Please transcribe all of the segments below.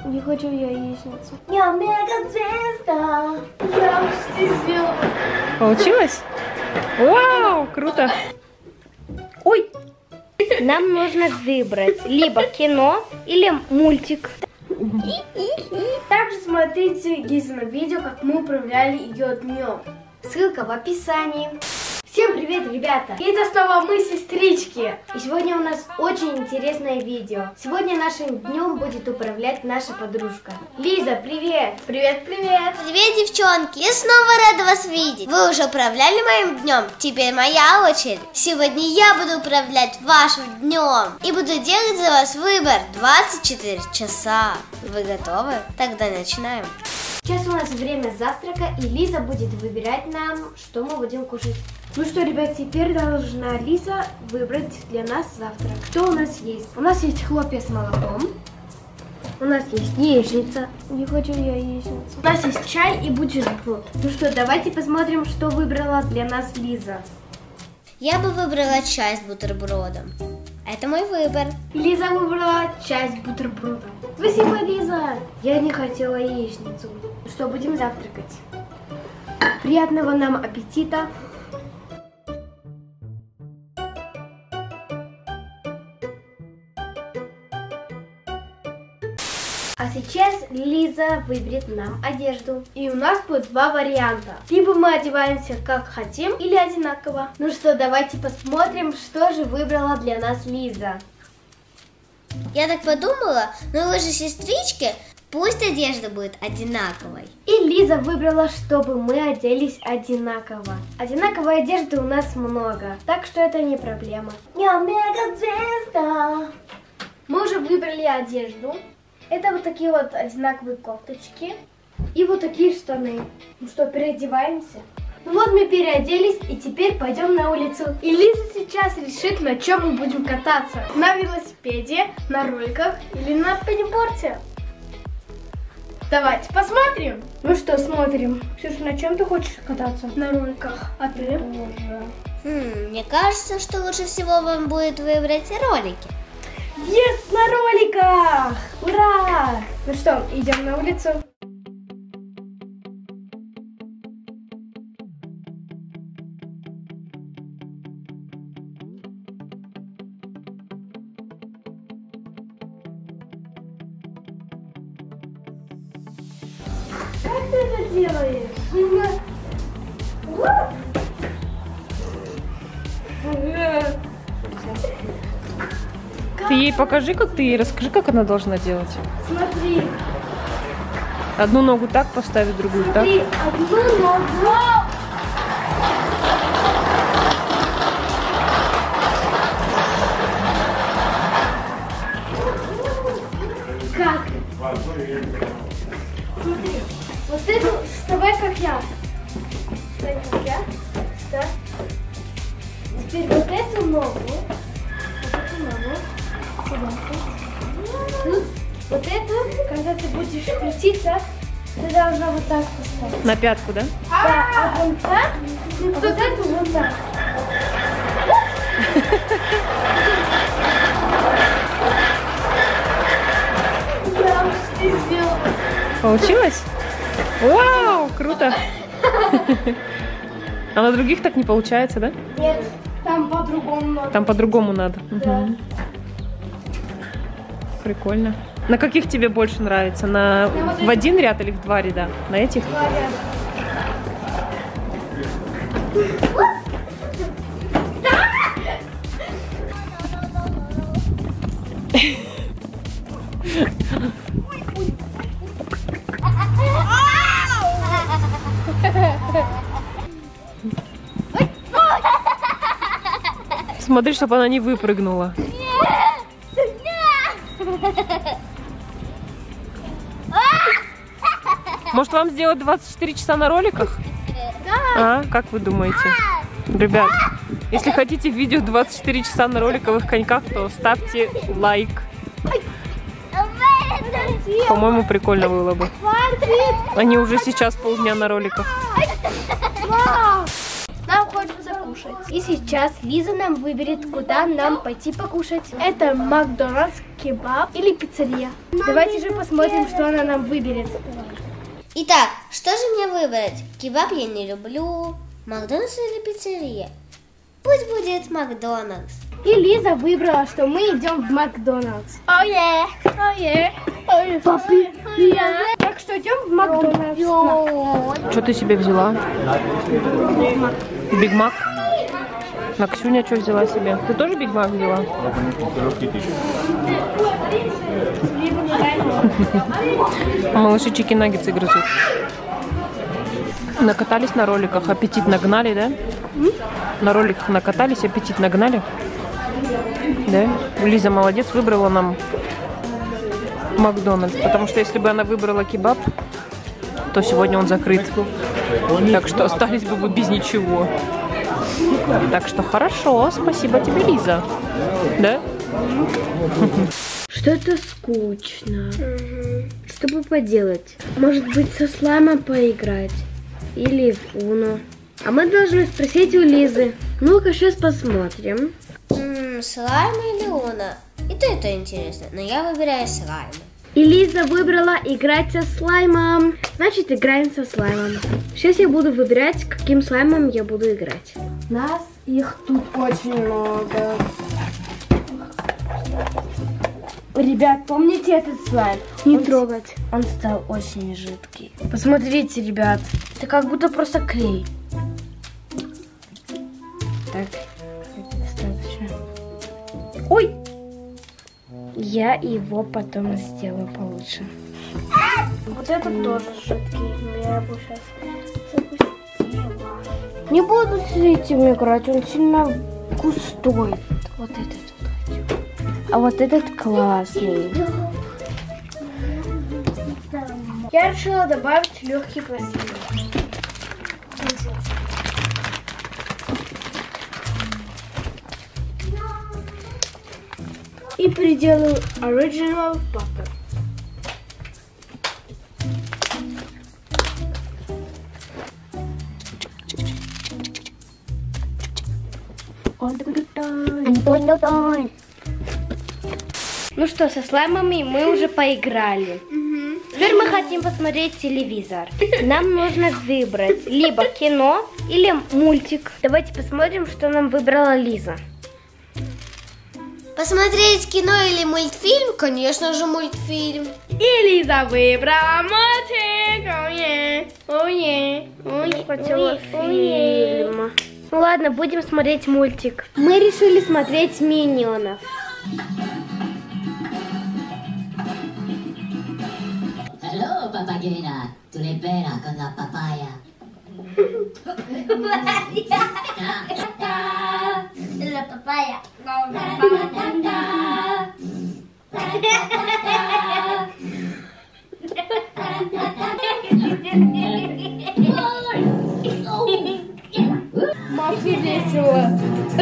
Не хочу я яичницу. Я мега-звезда. Я почти сделала. Получилось? Вау, круто. Ой! Нам нужно выбрать либо кино или мультик. Также смотрите Лизино видео, как мы управляли ее днем. Ссылка в описании. Всем привет, ребята! И это снова мы, сестрички. И сегодня у нас очень интересное видео. Сегодня нашим днем будет управлять наша подружка. Лиза, привет! Привет, привет! Привет, девчонки! Я снова рада вас видеть. Вы уже управляли моим днем? Теперь моя очередь. Сегодня я буду управлять вашим днем. И буду делать за вас выбор 24 часа. Вы готовы? Тогда начинаем. Сейчас у нас время завтрака, и Лиза будет выбирать нам, что мы будем кушать. Ну что, ребят, теперь должна Лиза выбрать для нас завтрак. Что у нас есть? У нас есть хлопья с молоком. У нас есть яичница. Не хочу я яичницу. У нас есть чай и бутерброд. Ну что, давайте посмотрим, что выбрала для нас Лиза. Я бы выбрала чай с бутербродом. Это мой выбор. Лиза выбрала чай с бутербродом. Спасибо, Лиза. Я не хотела яичницу. Что, будем завтракать? Приятного нам аппетита. А сейчас Лиза выберет нам одежду. И у нас будет два варианта. Либо мы одеваемся как хотим, или одинаково. Ну что, давайте посмотрим, что же выбрала для нас Лиза. Я так подумала, но вы же сестрички, пусть одежда будет одинаковой. И Лиза выбрала, чтобы мы оделись одинаково. Одинаковой одежды у нас много, так что это не проблема. Я мега-звезда. Мы уже выбрали одежду. Это вот такие вот одинаковые кофточки и вот такие штаны. Ну что, переодеваемся? Ну вот мы переоделись, и теперь пойдем на улицу. И Лиза сейчас решит, на чем мы будем кататься. На велосипеде, на роликах или на пениборде. Давайте посмотрим. Ну что, смотрим. Ксюша, на чем ты хочешь кататься? На роликах. А ты? Тоже. Мне кажется, что лучше всего вам будет выбрать ролики. Есть, на роликах! Ура! Ну что, идем на улицу. Как ты это делаешь? Ты ей покажи, как ты ей расскажи, как она должна делать. Смотри. Одну ногу так поставить, другую Смотри, так. одну ногу. Как? Смотри, вот эту вставай как я. Встань как я. Да. Теперь вот эту ногу. Тут вот это, когда ты будешь крутиться, ты должна вот так поставить. На пятку, да? Да, а вот так, вот эту вот так. Я почти сделала. Получилось? Вау, круто! А на других так не получается, да? Нет, там по-другому надо. Там по-другому надо. Да. Угу. Прикольно. На каких тебе больше нравится? В один ряд или в два ряда? На этих? Два ряда. Смотри, чтобы она не выпрыгнула. Может, вам сделать 24 часа на роликах? Да. А, как вы думаете? Ребят, если хотите видео 24 часа на роликовых коньках, то ставьте лайк. По-моему, прикольно было бы. Они уже сейчас полдня на роликах. Нам хочется кушать. И сейчас Лиза нам выберет, куда нам пойти покушать. Это Макдональдс, кебаб или пиццерия. Давайте же посмотрим, что она нам выберет. Итак, что же мне выбрать? Кебаб я не люблю. Макдональдс или пиццерия? Пусть будет Макдональдс. И Лиза выбрала, что мы идем в Макдональдс. Папи, так что идем в Макдональдс. Что ты себе взяла? Биг Мак? На Ксюня что взяла себе? Ты тоже Биг Мак взяла? Малыши чики-наггетсы грызут. Накатались на роликах, аппетит нагнали, да? На роликах накатались, аппетит нагнали. Да? Лиза молодец, выбрала нам Макдональдс. Потому что если бы она выбрала кебаб, то сегодня он закрыт. Так что остались бы вы без ничего. Так что хорошо, спасибо тебе, Лиза. Да? Что-то скучно. Что бы поделать? Может быть, со слаймом поиграть? Или в Уно? А мы должны спросить у Лизы. Ну-ка, сейчас посмотрим. Слайм или Уно? И то это интересно, но я выбираю слайм. И Лиза выбрала играть со слаймом. Значит, играем со слаймом. Сейчас я буду выбирать, каким слаймом я буду играть. Нас их тут очень много. Ребят, помните этот слайм? Не трогать. Он стал очень жидкий. Посмотрите, ребят. Это как будто просто клей. Так, достаточно. Ой! Я его потом сделаю получше. Вот этот тоже жидкий. Я его сейчас запустила. Не буду с этим играть, он сильно густой. Вот этот вот. А вот этот классный. Я решила добавить легкий пластилин. И приделаю Original Butter. Ну что, со слаймами мы уже поиграли. Теперь мы хотим посмотреть телевизор. Нам нужно выбрать либо кино или мультик. Давайте посмотрим, что нам выбрала Лиза. Посмотреть кино или мультфильм? Конечно же, мультфильм. И Лиза выбрала мультик. Хотела фильм. Ну ладно, будем смотреть мультик. Мы решили смотреть Миньонов. Hello, Papagena. Tu le pena con la papaya. La papaya. Мафи весело.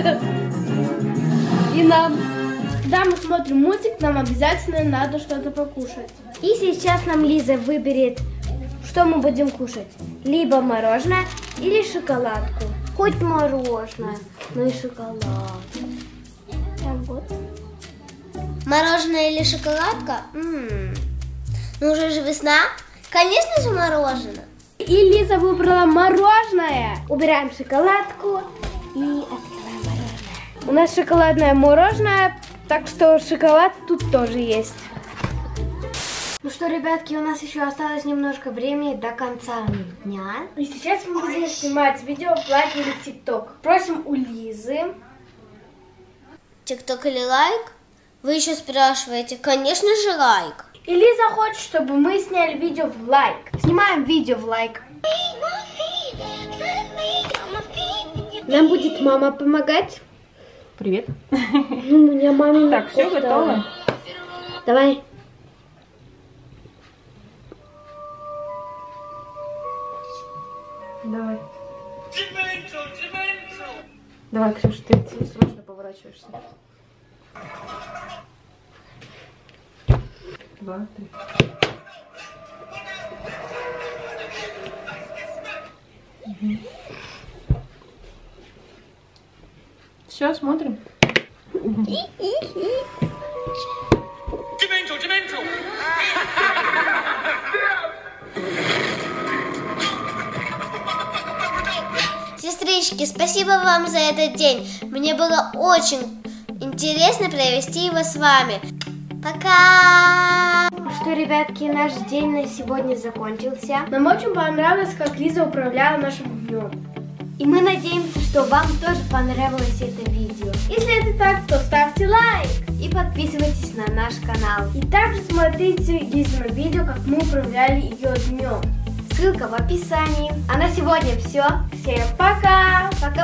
И нам, когда мы смотрим мультик, нам обязательно надо что-то покушать. И сейчас нам Лиза выберет, что мы будем кушать. Либо мороженое, или шоколадку. Хоть мороженое, но и шоколад. Так вот. Мороженое или шоколадка? Ну уже же весна. Конечно же мороженое. И Лиза выбрала мороженое. Убираем шоколадку и открываем мороженое. У нас шоколадное мороженое, так что шоколад тут тоже есть. Ну что, ребятки, у нас еще осталось немножко времени до конца дня. И сейчас мы будем снимать видео в лайк или тикток. Просим у Лизы. Тикток или лайк? Вы еще спрашиваете? Конечно же лайк. И Лиза хочет, чтобы мы сняли видео в лайк. Снимаем видео в лайк. Нам будет мама помогать. Привет. Ну, у меня мама. Так, все готово? Давай. Давай. Давай, Ксюш, ты срочно поворачиваешься. 2, 3. Все, смотрим. Сестрички, спасибо вам за этот день. Мне было очень интересно провести его с вами. Пока! Ну что, ребятки, наш день на сегодня закончился. Нам очень понравилось, как Лиза управляла нашим днем. И мы надеемся, что вам тоже понравилось это видео. Если это так, то ставьте лайк и подписывайтесь на наш канал. И также смотрите Лизино видео, как мы управляли ее днем. Ссылка в описании. А на сегодня все. Всем пока! Пока!